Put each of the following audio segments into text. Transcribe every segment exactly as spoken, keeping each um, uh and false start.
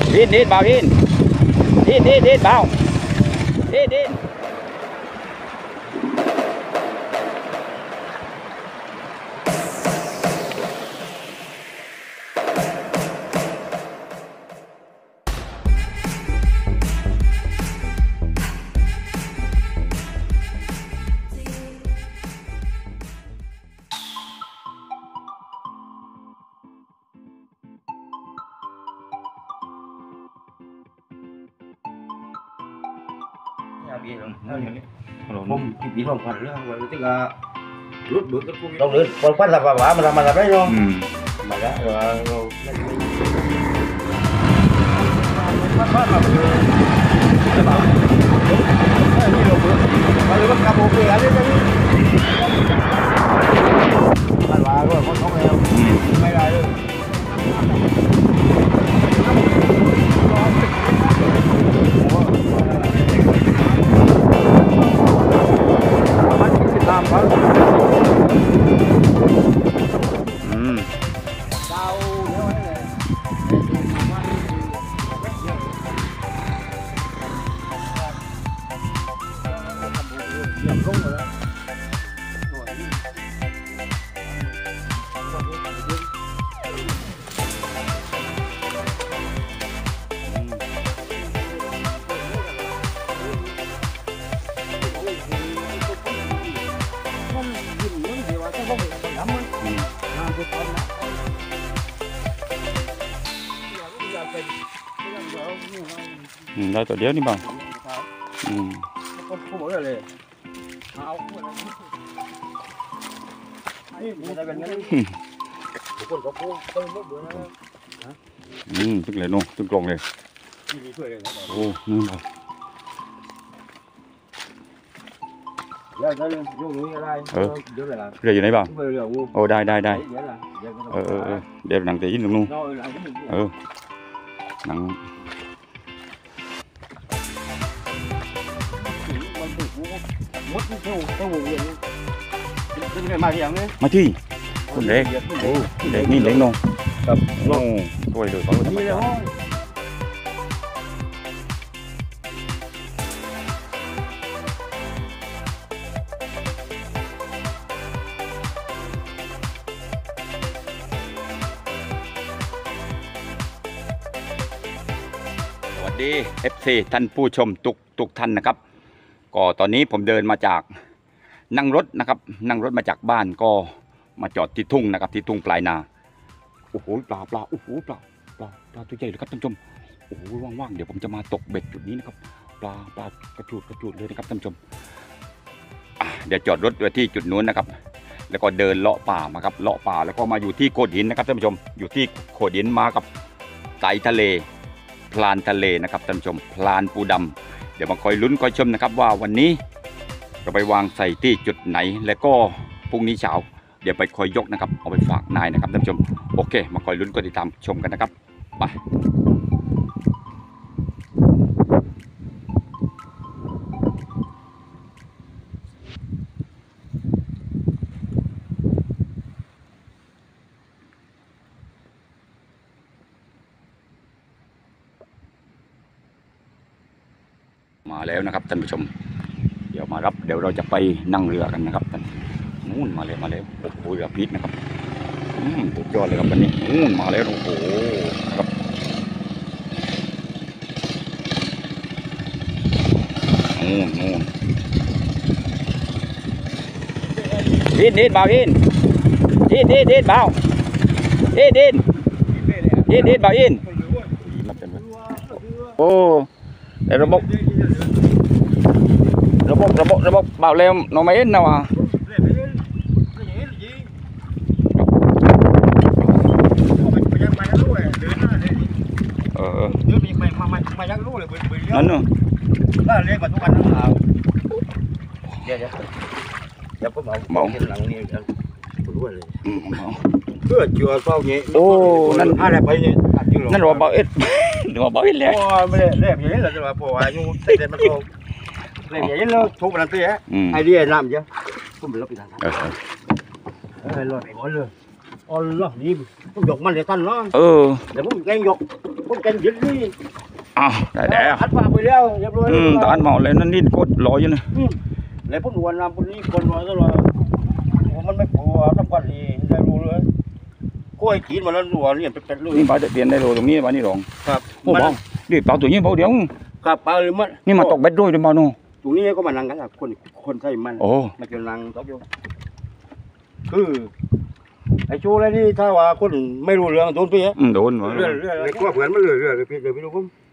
Đi đi vào đi. Đi đi đi vào. Đi đi. Không, cái bí lòng phật nữa, vậy tức là lút bước cái khu đâu nữa, còn quan là bà bà mà làm mà làm đấy không? Mà đã rồi rồi. Bắt bắt là cái bảo, cái gì đâu bước, mà lấy bắt cặp bộ về ăn đi cái gì? Bà bà rồi con không em, mấy lại rồi. Ừ, đây tổ đéo đi bằng. Ừ. Ừ, tức là nô, tức gòn này. Ô, nương rồi. Ừ, rồi gì đấy bằng. Ô, đây, đây, đây. Ờ, ờ, ờ, đều nặng tí luôn luôn. Ừ, nặng. Mà chi con đấy để nhìn đấy non tập non tôi được có mộtสวัสดี เอฟ ซี ท่านผู้ชมทุกทุกท่านนะครับก็ตอนนี้ผมเดินมาจากนั่งรถนะครับนั่งรถมาจากบ้านก็มาจอดที่ทุ่งนะครับที่ทุ่งปลายนาโอ้โหปลาปลาโอ้โหปลาปลาปลาตัวใหญ่เลยครับท่านผู้ชมโอ้โหว่างๆเดี๋ยวผมจะมาตกเบ็ดจุดนี้นะครับปลาปลากระจุดกระจุดเลยนะครับท่านผู้ชมเดี๋ยวจอดรถไว้ที่จุดนู้นนะครับแล้วก็เดินเลาะป่ามาครับเลาะป่าแล้วก็มาอยู่ที่โขดหินนะครับท่านผู้ชมอยู่ที่โขดหินมากับไก่ทะเลพลานทะเลนะครับท่านผู้ชมพลานปูดำเดี๋ยวมาคอยลุ้นคอยชมนะครับว่าวันนี้เราไปวางใส่ที่จุดไหนแล้วก็พรุ่งนี้เช้าเดี๋ยวไปคอยยกนะครับเอาไปฝากนายนะครับท่านผู้ชมโอเคมาคอยลุ้นกดติดตามชมกันนะครับไปมาแล้วนะครับท่านผู้ชมเดี๋ยวมารับเดี๋ยวเราจะไปนั่งเรือกันนะครับท่านนู่นมาเลยมาแล้วโอ้โหเรือพิษนะครับอืมสุดยอดเลยครับวันนี้นู่นมาแล้วโอ้โหครับนู่นนู่นดินดินเบาดินดินดินดินเบาดินดินดินดินเบาดินโอ้แต่ระบบระบบระบบระบบเบาเร็วnó mấy ít nào à ờ nữa ô nên nên rồi bảo ít rồi bảo ít lẹ này vậy nó thu bằng tiền á, ai đi làm chứ, không bị lấp bị thằng. Ờ. Rồi rồi bỏ luôn. อ๋อเหรอนี่ผมยกมันเลยท่านเนาะเออเดี๋ยวผมแกงยกผมแกงยึดนี่อ้าวได้แล้วอัดฝาไปแล้วเรียบร้อยอืมตานเมาเลยนั่นนี่กดรออยู่นะแล้วผมดูวันน้ำคนนี้คนรอตลอดมันไม่กลัวทำกันดีได้รู้เลยกล้วยกินมาแล้วรัวเนี่ยเป็นๆเลยนี่ปลาจะเปลี่ยนได้โลตรงนี้ปลานี่หรองครับโอ้บ้าดิปลาตัวนี้เบาเดียวครับปลาเลยมันนี่มาตกเบ็ดด้วยหรือเปล่าโน่ตรงนี้ก็มานั่งกันครับคนคนใส่มันโอ้มาจะนั่งตกอยู่คือไอ้ชูอะไรนี่ถ้าว่าคนไม่รู้เรื่องโดนพี่อืมโดนวะเรื่อยเรื่อยไอ้กล้วยเหมือนมันเรื่อยเรื่อยเลยพี่เดี๋ยวพี่ดูผม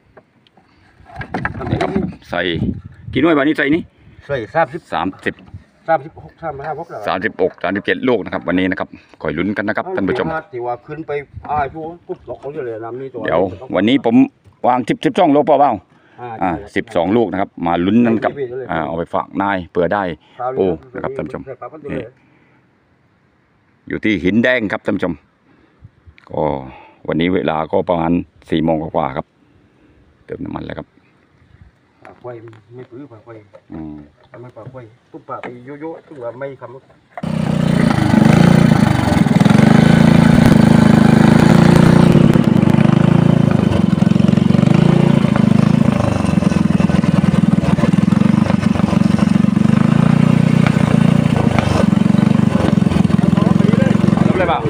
ใส่กี่หน่วยปลานี่ใส่นี่ใส่สามสิบสามสิบสามสิบหกสามห้าพกแล้วสามสิบหกสามสิบเจ็ดลูกนะครับวันนี้นะครับคอยลุ้นกันนะครับท่านผู้ชมที่ว่าขึ้นไปอ้าชูปุ๊บตกเขาเลยน้ำนี่ตัวเดี๋ยววันนี้ผมวางทิปสิบสองโลเปล่าเปล่าอ่าสิบสองลูกนะครับมาลุ้นกันกับอ่าเอาไปฝากนายเผื่อได้ โอ้นะครับท่านผู้ชม นี่ อยู่ที่หินแดงครับท่านผู้ชมก็วันนี้เวลาก็ประมาณสี่โมงกว่าๆครับเติมน้ำมันแล้วครับปลาควายไม่ปื้อปลาควายอืมทำไมปลาควายปุ๊บปลาไปโยโย่ถึงว่าไม่คำเลยเปล่า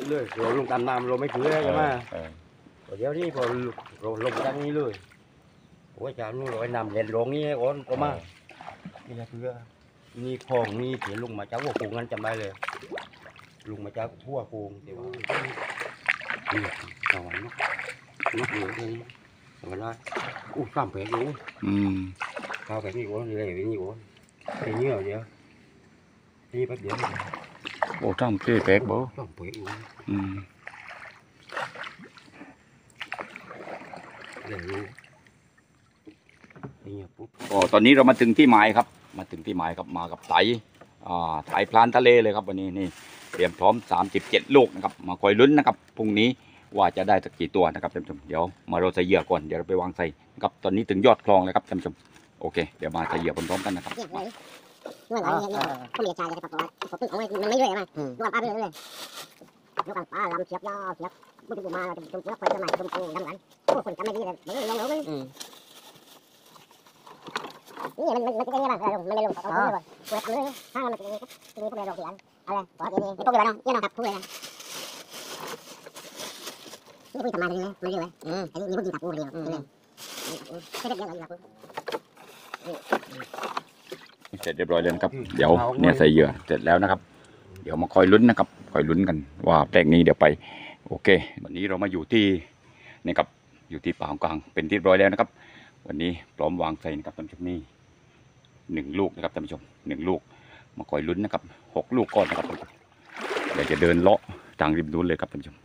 เลยเราลงตามน้ำเราไม่ถือใช่ไหมเออเดี๋ยวนี้พอเราลงทางนี้เลยโอ้ยจานู้นเราไอ้นำเล่นลงนี่ก่อนก็มานี่นะเพื่อนี่คลองนี่เสียลุงมาจากหัวโป่งงั้นจำได้เลยลุงมาจากหัวโป่งแต่ว่านี่สวรรค์นกเหลืองนี่สวรรค์ได้อู้ข้ามแผงอยู่อืมข้าวแผงนี่ก่อนเลยแบบนี้ก่อนไอ้เงี้ยเดี๋ยวนี่แป๊บเดียวโอ้จ้ำเจ๊แป๊กบ่ต้องแผงอยู่อืมเดี๋ยวรู้นี่ปุ๊บก็ตอนนี้เรามาถึงที่หมายครับ มาถึงที่หมายครับมากับไตอ่าไตพลานทะเลเลยครับวันนี้นี่เตรียมพร้อมสามสิบเจ็ดลูกนะครับมาคอยลุ้นนะครับพรุ่งนี้ว่าจะได้สักกี่ตัวนะครับท่านผู้ชมเดี๋ยวมาเราใส่เหยื่อก่อนเดี๋ยวเราไปวางใส่นะครับตอนนี้ถึงยอดคลองเลยครับท่านผู้ชมโอเคเดี๋ยวมาใส่เหยื่อพร้อมๆกันนะครับเนี่ยเลยนวดอะไรเนี่ยเนี่ยผมอยากชายเลยครับเพราะว่าผมเอาไว้มันไม่เรื่อยมากนวดป้าไปเรื่อยๆนวดป้าลำเชียบยาวเชียบบุญบุญมาจนเชียบไปจนมาจนโตดำหลังโอ้คนจำไม่ดีเลยไม่ลงเลยนี่มันมันมันจะยังไงบ้างลงมันไม่ลงเอาเลยเปิดทำเลยถ้ามันจะยังไงครับทีนี้พวกเราลงทีหลังอะไรขอเดี๋ยวนี้พวกเราเนาะเนี่ยนะครับพวกเรานี่คุยทำมาเลยนะไม่เรื่อยอืมอันนี้นี่พวกยิงตับปูเดียวเลยแค่เดียวเลยครับเสร็จเรียบร้อยแล้วนะครับเดี๋ยวเนี่ยใส่เหยื่อเสร็จแล้วนะครับเดี๋ยวมาคอยลุ้นนะครับคอยลุ้นกันว่าแปลงนี้เดี๋ยวไปโอเควันนี้เรามาอยู่ที่นี่ครับอยู่ที่ป่าของกลางเป็นที่เรียบร้อยแล้วนะครับ วันนี้พร้อมวางใส่นะครับท่านผู้ชมนี่หนึ่งลูกนะครับท่านผู้ชมหนึ่งลูกมาคอยลุ้นนะครับหกลูกก่อนนะครับเดี๋ยวจะเดินเลาะทางริมนู้นเลยครับท่านผู้ชม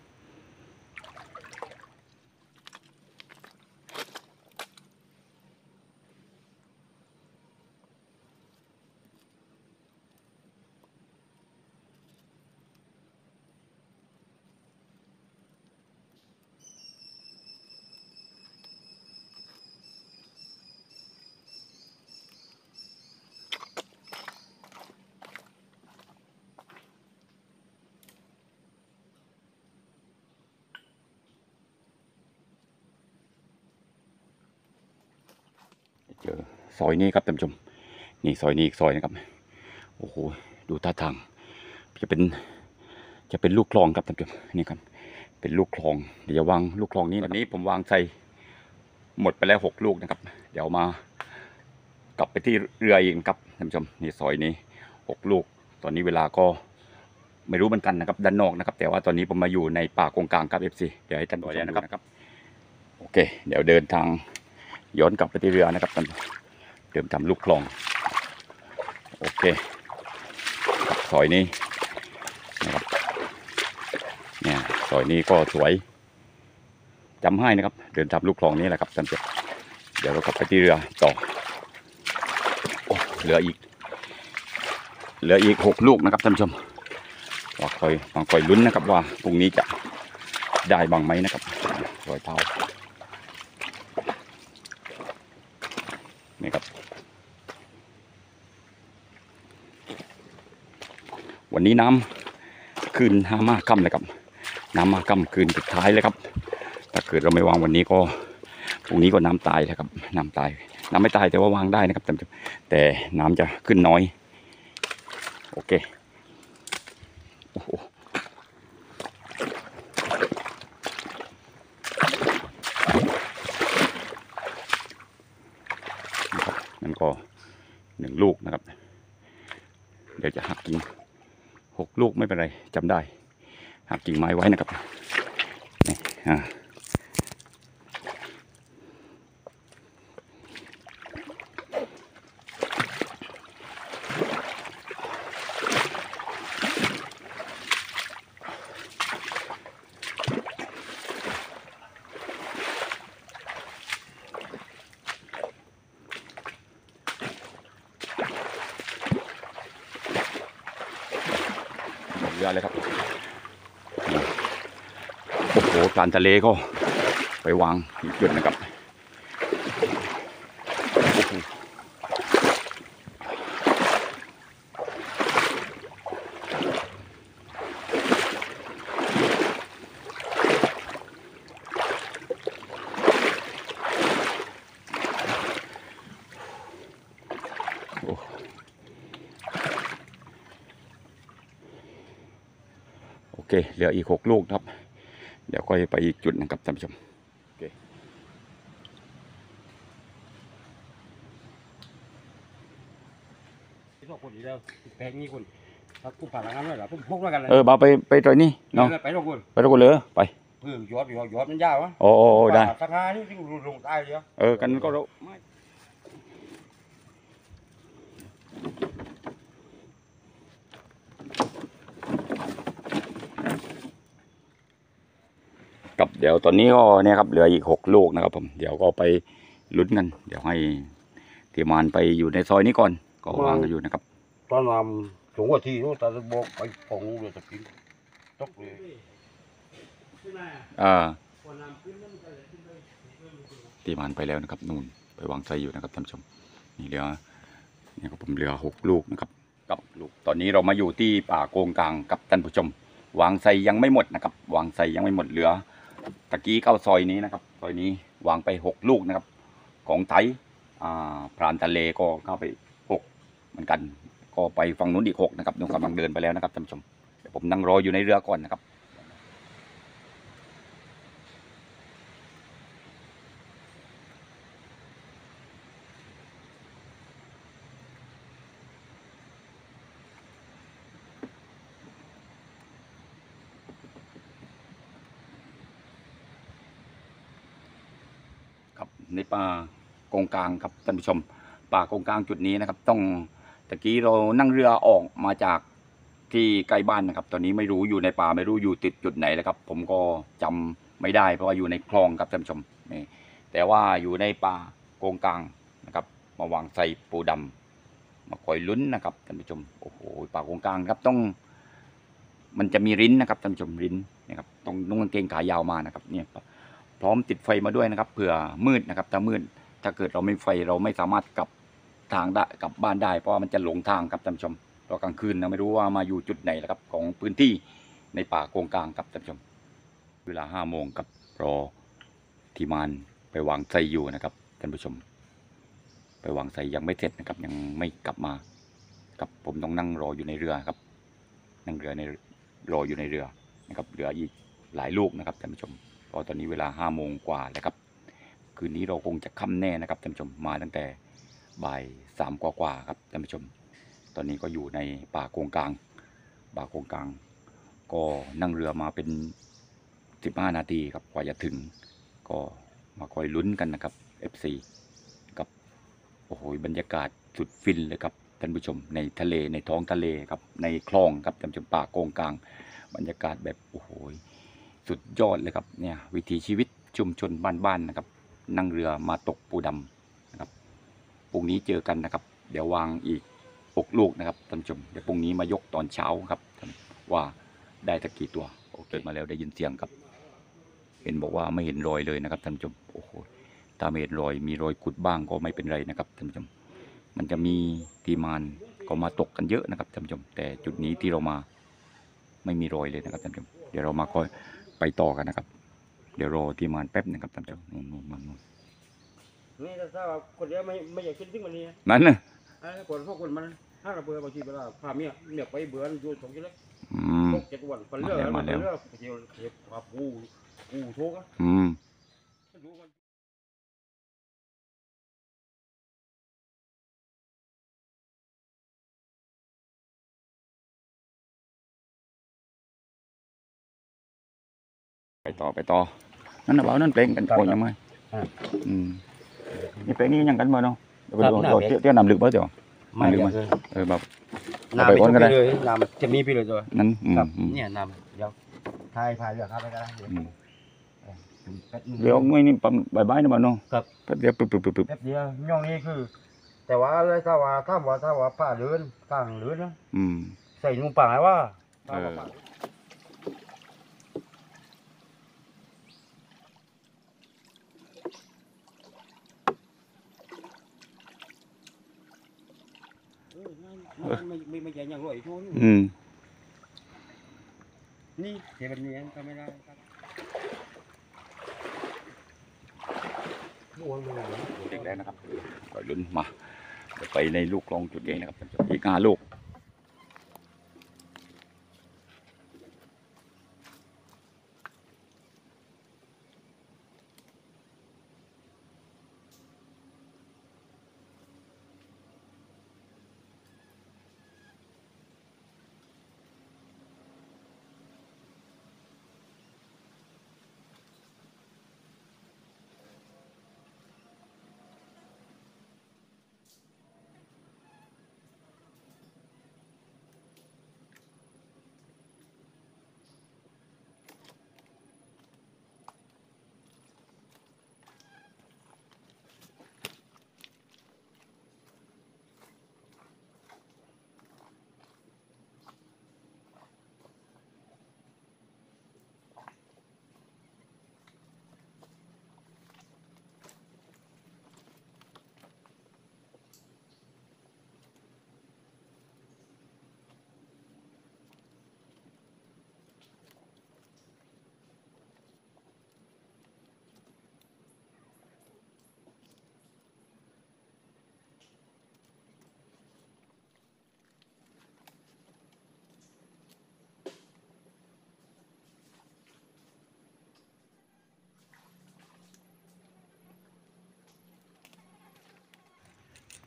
เจอซอยนี้ครับท่านผู้ชมนี่ซอยนี้อีกซอยนะครับโอ้โหดูท่าทางจะเป็นจะเป็นลูกคลองครับท่านผู้ชมนี่ครับเป็นลูกคลองเดี๋ยวจะวางลูกคลองนี้วันนี้ผมวางใส่หมดไปแล้วหกลูกนะครับเดี๋ยวมากลับไปที่เรือเองครับท่านผู้ชมนี่ซอยนี้หกลูกตอนนี้เวลาก็ไม่รู้เหมือนกันนะครับด้านนอกนะครับแต่ว่าตอนนี้ผมมาอยู่ในป่ากงกลางครับเอฟซีเดี๋ยวให้ท่านผู้ชมดูนะครับโอเคเดี๋ยวเดินทางย้อนกลับไปที่เรือนะครับท่านเดิมทำลูกคลองโอเคซอยนี้นะครับเนี่ยซอยนี้ก็สวยจำให้นะครับเดินทำลูกคลองนี้แหละครับท่านเดี๋ยวเรากลับไปที่เรือต่อโอ้เหลืออีกเหลืออีกหกลูกนะครับท่านผู้ชมว่าคอยมาคอยลุ้นนะครับว่าพรุ่งนี้จะได้บ้างไหมนะครับรอยเท้านี่ครับวันนี้น้ำคืนห้ามาค่ำเลยครับน้ำมาค่ำคืนสุดท้ายเลยครับถ้าเกิดเราไม่วางวันนี้ก็พรุ่งนี้ก็น้ำตายนะครับน้ำตายน้ำไม่ตายแต่ว่าวางได้นะครับแต่น้ำจะขึ้นน้อยโอเคโอ้โหนั่นก็หนึ่งลูกนะครับเดี๋ยวจะหักกิ่งหกลูกไม่เป็นไรจำได้หักกิ่งไม้ไว้นะครับนี่อ่าเรือเลยครับโอ้โหปลาทะเลก็ไปวางอีกจุดนะครับโอ้โหโอเคเคเหลืออีกหกลูกครับ เดี๋ยวค่อยไปอีกจุดนะครับท่านผู้ชมโอเคสองคนอีกแล้วแปลงนี้คนถ้ากูผ่านงานเลยเหรอผมพกด้วยกันเลยเออบ่าวไปไปตรงนี้เนาะไปทุกคนไปตรงเลยไปเพื่อยอดยอดยอดมันยาววะโอ้โอ้โอ้ได้สักงานนี่ที่ลงใต้เดียวเออกันก็รู้กับเดี๋ยวตอนนี้ก็เนี่ยครับเหลืออีกหกลูกนะครับผมเดี๋ยวก็ไปลุ้นกันเดี๋ยวให้ทีมงานไปอยู่ในซอยนี้ก่อนก็วางกันอยู่นะครับตอนนำสูงกว่าที่นู้นตาจะบอกไปของลูกเลยจะกินตกเลยอ่าทีมงานไปแล้วนะครับนู่นไปวางใจอยู่นะครับท่านผู้ชมนี่เหลือนี่ครับผมเหลือหกลูกนะครับกับลูกตอนนี้เรามาอยู่ที่ป่าโกงกลางกับท่านผู้ชมวางใส่ยังไม่หมดนะครับวางใส่ยังไม่หมดเหลือตะกี้เข้าซอยนี้นะครับซอยนี้วางไปหกลูกนะครับของไทยอ่าพรานทะเลก็เข้าไปหกเหมือนกันก็ไปฝั่งนู้นอีกหกนะครับนุ่งกำลังเดินไปแล้วนะครับท่านผู้ชมเดี๋ยวผมนั่งรออยู่ในเรือก่อนนะครับในป่าโกงกลางครับท่านผู้ชมป่าโกงกลางจุดนี้นะครับต้องตะกี้เรานั่งเรือออกมาจากที่ใกล้บ้านนะครับตอนนี้ไม่รู้อยู่ในป่าไม่รู้อยู่ติดจุดไหนแล้วครับผมก็จำไม่ได้เพราะว่าอยู่ในคลองครับท่านผู้ชมนี่แต่ว่าอยู่ในป่าโกงกลางนะครับมาวางใส่ปูดำมาคอยลุ้นนะครับท่านผู้ชมโอ้โหป่าโกงกลางครับต้องมันจะมีริ้นนะครับท่านผู้ชมริ้นนะครับต้องนุ่งกางเกงขายาวมานะครับเนี่ยพร้อมติดไฟมาด้วยนะครับเผื่อมืดนะครับถ้ามืดถ้าเกิดเราไม่ไฟเราไม่สามารถกลับทางได้กลับบ้านได้เพราะว่ามันจะหลงทางครับท่านผู้ชมตอนกลางคืนเราไม่รู้ว่ามาอยู่จุดไหนแล้วครับของพื้นที่ในป่าโกงกลางครับท่านผู้ชมเวลาห้าโมงกับรอทีมานไปวางไซอยู่นะครับท่านผู้ชมไปวางไซยังไม่เสร็จนะครับยังไม่กลับมากับผมต้องนั่งรออยู่ในเรือครับนั่งเรือในรออยู่ในเรือนะครับเรืออีกหลายลูกนะครับท่านผู้ชมพอตอนนี้เวลาห้าโมงกว่าแล้วครับคืนนี้เราคงจะค่ำแน่นะครับท่านผู้ชมมาตั้งแต่บ่ายสามกว่าๆครับท่านผู้ชมตอนนี้ก็อยู่ในป่าโกงกลางป่าโกงกลางก็นั่งเรือมาเป็นสิบห้านาทีครับกว่าจะถึงก็มาคอยลุ้นกันนะครับ เอฟ ซี กับโอ้โหบรรยากาศสุดฟินเลยครับท่านผู้ชมในทะเลในท้องทะเลครับในคลองครับท่านผู้ชมป่าโกงกลางบรรยากาศแบบโอ้โหสุดยอดเลยครับเนี่ยวิถีชีวิตชุมชนบ้านๆนะครับนั่งเรือมาตกปูดำนะครับพรุ่งนี้เจอกันนะครับเดี๋ยววางอีกหกลูกนะครับท่านผู้ชมเดี๋ยวพรุ่งนี้มายกตอนเช้าครับว่าได้สักกี่ตัวโอเคมาแล้วได้ยินเสียงครับเห็นบอกว่าไม่เห็นรอยเลยนะครับท่านผู้ชมโอ้โหถ้าไม่เห็นรอยมีรอยขุดบ้างก็ไม่เป็นไรนะครับท่านผู้ชมมันจะมีทีมานก็มาตกกันเยอะนะครับท่านผู้ชมแต่จุดนี้ที่เรามาไม่มีรอยเลยนะครับท่านผู้ชมเดี๋ยวเรามาคอยไปต่อกันนะครับเดี๋ยวรอทีมานแป๊บนึงครับท่านผู้ชมนู่นนู่นนู่นนี่ถ้าว่าคนเดียวไม่ไม่อยากกินทิ้งมันนี่นั่นน่ะไอ้คนพวกคนมันถ้าเราเบื่อบางทีเวลาพาเมียเมียไปเบื่ออยู่สองกิโลอืมตกเจ็ดวันปันเลือดปันเลือดเที่ยวเที่ยวพาปูปูโชกอ่ะอืมไปต่อไปต่อนั่นนะเบานั่นเพลงกันโอนยังไงอืมนี่เพลงนี้ยังกันมาเนาะเดี๋ยวไปดูเดี๋ยวเที่ยวนำลึกเบ้อเดี๋ยวไม่เลยเออแบบน้ำไปก่อนก็ได้น้ำจะมีพี่เลยตัวนั้นอืมครับอืมเนี่ยน้ำเดี๋ยวทายทายเรือครับไปก็ได้อืมเดี๋ยวไม่นี่ปั๊มบายบายนะบ้านเนาะครับแป๊บเดียวปึ๊บปึ๊บปึ๊บปึ๊บแป๊บเดียวย่องนี้คือ แต่ว่าเลยถ้าว่าถ้าว่าถ้าว่าป้าเดินกลางเดินนะอืมใส่นุ่งป่าไงว่าเออไม่ไม่ไม่ใหญ่ยังรวยช่วงอืมนี่เดี๋ยวแบบนี้ทำไม่ได้ครับเด็กแล้วนะครับปล่อยลุ้นมาเดี๋ยวไปในลูกคลองจุดเองนะครับอีกห้าลูก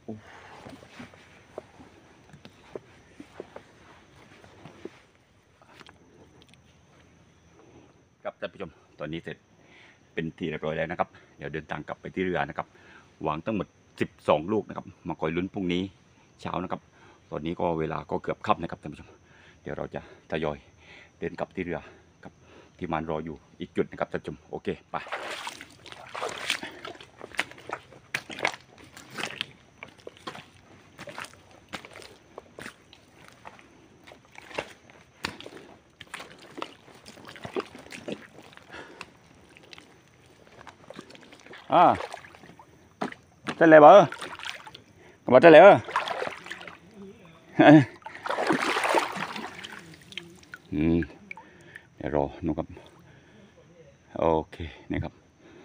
ครับท่านผู้ชมตอนนี้เสร็จเป็นที่เรียบร้อยแล้วนะครับเดี๋ยวเดินทางกลับไปที่เรือนะครับวางทั้งหมดสิบสองลูกนะครับมาคอยลุ้นพรุ่งนี้เช้านะครับตอนนี้ก็เวลาก็เกือบค่ำนะครับท่านผู้ชมเดี๋ยวเราจะทยอยเดินกลับที่เรือกับที่มานรออยู่อีกจุดนะครับท่านผู้ชมโอเคไปอ่าเสร็จแล้วบ่กลับมาเสร็จแล้วอืมเดี๋ยวรอนู่นครับโอเคนี่ครับ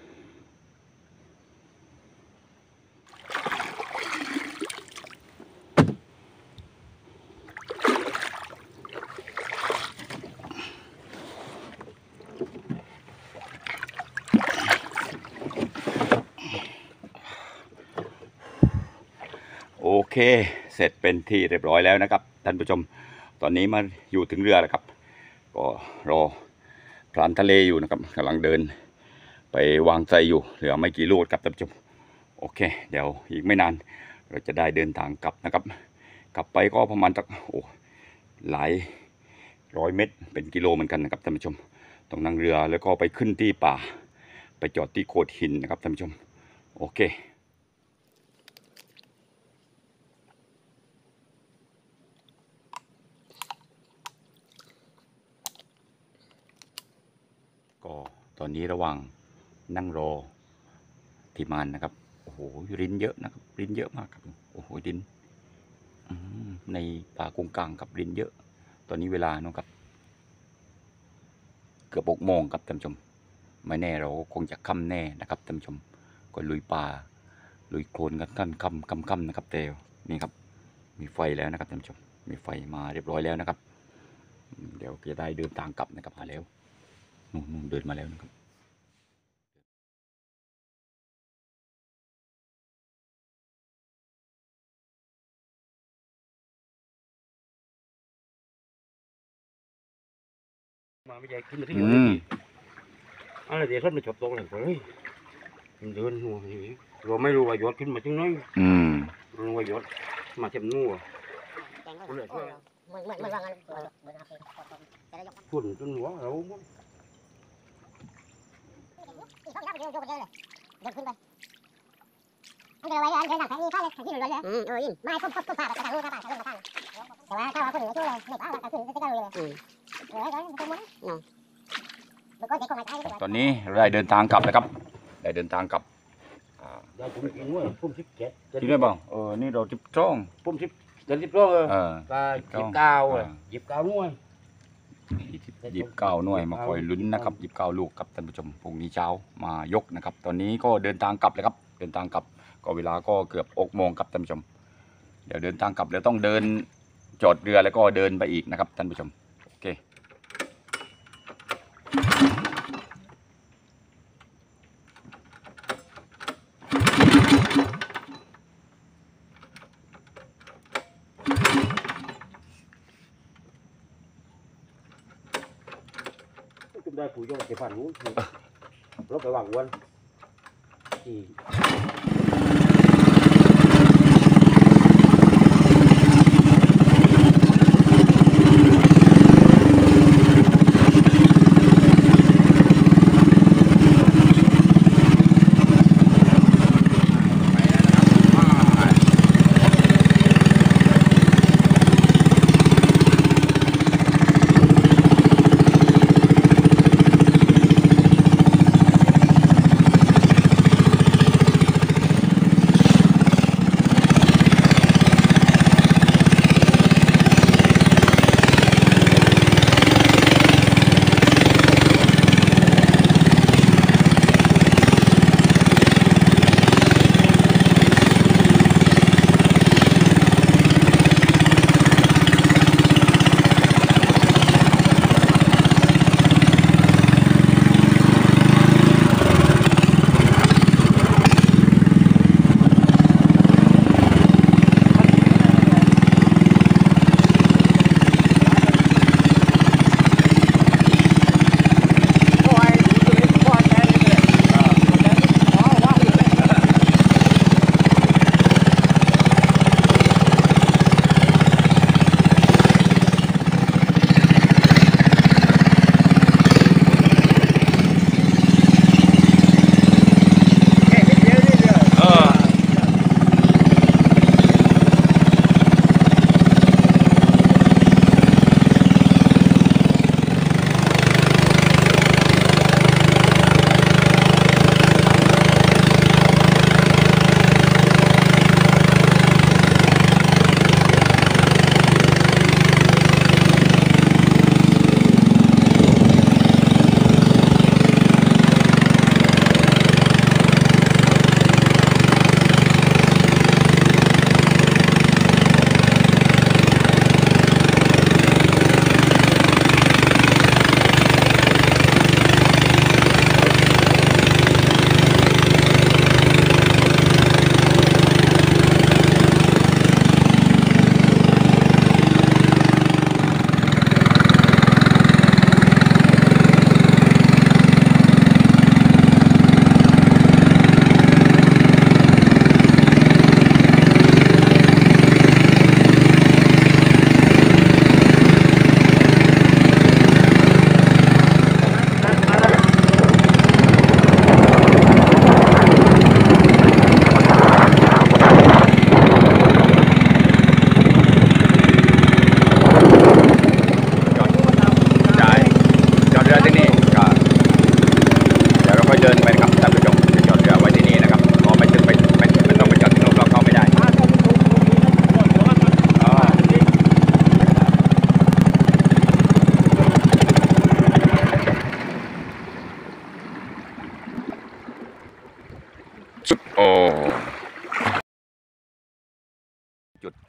โอเคเสร็จเป็นที่เรียบร้อยแล้วนะครับท่านผู้ชมตอนนี้มาอยู่ถึงเรือแล้วครับก็รอพรานทะเลอยู่นะครับกำลังเดินไปวางใจอยู่เหลือไม่กี่ลูกครับท่านผู้ชมโอเคเดี๋ยวอีกไม่นานเราจะได้เดินทางกลับนะครับกลับไปก็ประมาณสักโอ้หลายร้อยเมตรเป็นกิโลเหมือนกันนะครับท่านผู้ชมต้องนั่งเรือแล้วก็ไปขึ้นที่ป่าไปจอดที่โขดหินนะครับท่านผู้ชมโอเคก็ตอนนี้ระหว่างนั่งรอที่มานนะครับโอ้โหรินเยอะนะครับรินเยอะมากครับโอ้โหรินในป่ากงกลางกับรินเยอะตอนนี้เวลาเนาะครับเกือบหกโมงครับท่านผู้ชมไม่แน่เราคงจะค่ำแน่นะครับท่านผู้ชมก็ลุยป่าลุยโคลนกันท่านค่ำค่ำค่ำนะครับแต่นี่ครับมีไฟแล้วนะครับท่านผู้ชมมีไฟมาเรียบร้อยแล้วนะครับเดี๋ยวจะได้เดินทางกลับนะครับมาแล้วนู่นเดินมาแล้วนะครับมาไม่ใช่ขึ้นมาที่หัวเลยอะไรเดี๋ยวรถมันจบตรงเลยเฮ้ยมันเดินหัวอย่างนี้เราไม่รู้ว่ายอดขึ้นมาถึงไหนอืมรู้ว่ายอดมาเต็มนัวทุนจนหัวเราหมดเดินขึ้นไปอันเดียวไว้อันเดียวหนังแผงนี้ข้าเลยที่หลุดเลยอืมเออยินไม่พุ่มพุ่มพุ่มผ่าไปทางนู้นผ่าไปทางนู้นผ่าแต่ว่าถ้าว่าคนอื่นไม่ช่วยเลยไม่ผ่าเราขึ้นจะได้เลยอืมเออแล้วมันจะมั้งเนาะตอนนี้เราได้เดินทางกลับนะครับได้เดินทางกลับได้ผมกินด้วยพุ่มสิบเจ็ดที่ได้บ้างเออนี่เราจิบจ้องพุ่มสิบเจ็ดสิบสองเออก็ยิบเก้าอ่ะยิบเก้าหน่วยยิบเก้าหน่วยมาคอยลุ้นนะครับยิบเก้าลูกครับท่านผู้ชมพรุ่งนี้เช้ามายกนะครับตอนนี้ก็เดินทางกลับเลยครับเดินทางกลับก็เวลาก็เกือบหกโมงครับท่านผู้ชมเดี๋ยวเดินทางกลับเดี๋ยวต้องเดินจอดเรือแล้วก็เดินไปอีกนะครับท่านผู้ชมโอเคได้ปุ๋ยยงเก็บผ่านนู้นรถไปวางวันที่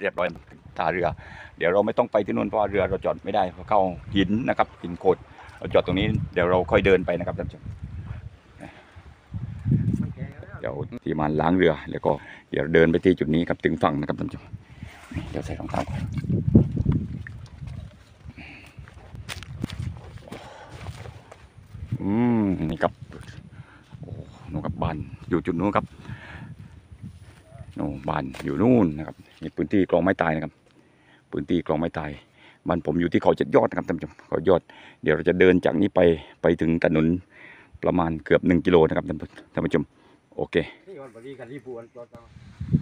เรียบร้อยท่าเรือเดี๋ยวเราไม่ต้องไปที่นู่นเพราะเรือเราจอดไม่ได้เพราะเข้าหินนะครับหินโขดเราจอดตรงนี้เดี๋ยวเราค่อยเดินไปนะครับท่านผู้ชมเดี๋ยวทีมงานล้างเรือแล้วก็เดี๋ยวเดินไปที่จุดนี้ครับถึงฝั่งนะครับท่านผู้ชมเดี๋ยวใส่รองเท้าก่อนอืมนี่ครับโอ้นู่นครับบ้านอยู่จุดนู้นครับนู่นบ้านอยู่นู่นนะครับนี่พื้นที่คลองไม้ตายนะครับพื้นที่คลองไม้ตายบ้านผมอยู่ที่เขาเจ็ดยอดนะครับท่านผู้ชมเขายอดเดี๋ยวเราจะเดินจากนี้ไปไปถึงถนนประมาณเกือบหนึ่งกิโลนะครับท่านท่านผู้ชมโอเคนี่คนบริการที่ปวนตัวเจ้า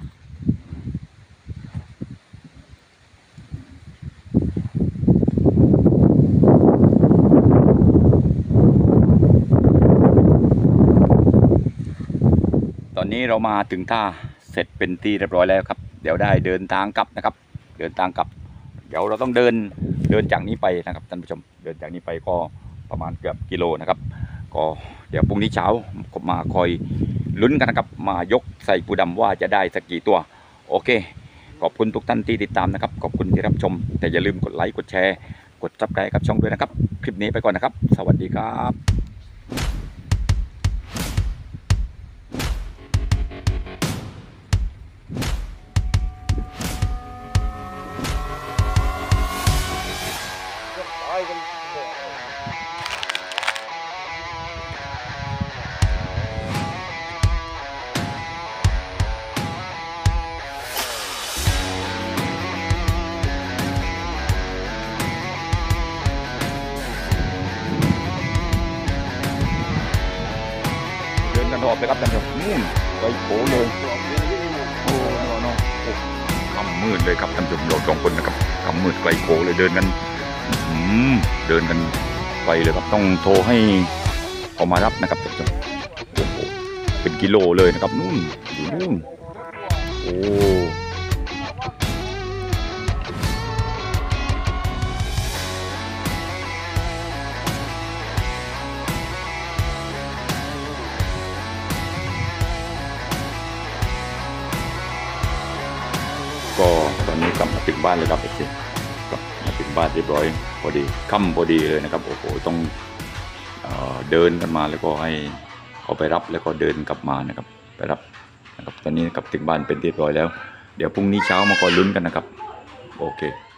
ตอนนี้เรามาถึงท่าเสร็จเป็นที่เรียบร้อยแล้วครับเดี๋ยวได้เดินทางกลับนะครับเดินทางกลับเดี๋ยวเราต้องเดินเดินจากนี้ไปนะครับท่านผู้ชมเดินจากนี้ไปก็ประมาณเกือบกิโลนะครับก็เดี๋ยวพรุ่งนี้เช้ามาคอยลุ้นกันนะครับมายกใส่ปูดำว่าจะได้สักกี่ตัวโอเคขอบคุณทุกท่านที่ติดตามนะครับขอบคุณที่รับชมแต่อย่าลืมกดไลค์กดแชร์กดซับสไครต์กับช่องด้วยนะครับคลิปนี้ไปก่อนนะครับสวัสดีครับเดินกันรอบเลยครับท่านผู้ชมนู่นไปโผล่เลยโอ้โหคำมืดเลยครับท่านผู้ชมเราสองคนนะครับคำมืดไกลโผล่เลยเดินกันอืมเดินกันไปเลยครับต้องโทรให้เขามารับนะครับท่านผู้ชมโอ้โหเป็นกิโลเลยนะครับนู่นอยู่นู่นโอ้ก็ตอนนี้กลับมาถึงบ้านเลยครับเอกกลับมาถึงบ้านเรียบร้อยพอดีค่ำพอดีเลยนะครับโอ้โหต้องเอ่อเดินกันมาแล้วก็ให้เขาไปรับแล้วก็เดินกลับมานะครับไปรับนะครับตอนนี้กลับถึงบ้านเป็นเรียบร้อยแล้วเดี๋ยวพรุ่งนี้เช้ามาคอยลุ้นกันนะครับโอเค